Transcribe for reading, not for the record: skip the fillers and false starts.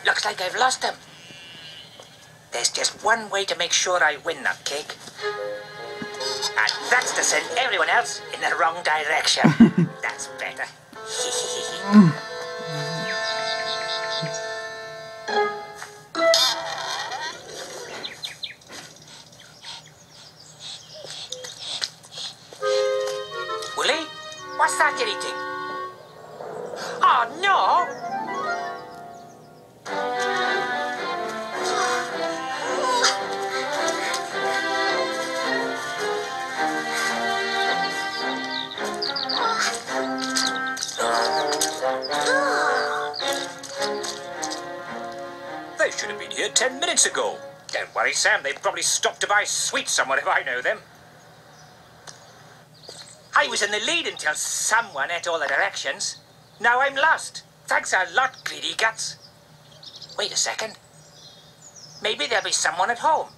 Looks like I've lost them. There's just one way to make sure I win that cake. And that's to send everyone else in the wrong direction. That's better. Willie, what's that you're eating? Oh, no! They should have been here 10 minutes ago. Don't worry, Sam. They've probably stopped to buy sweets somewhere if I know them. I was in the lead until someone ate all the directions. Now I'm lost. Thanks a lot, greedy guts. Wait a second. Maybe there'll be someone at home.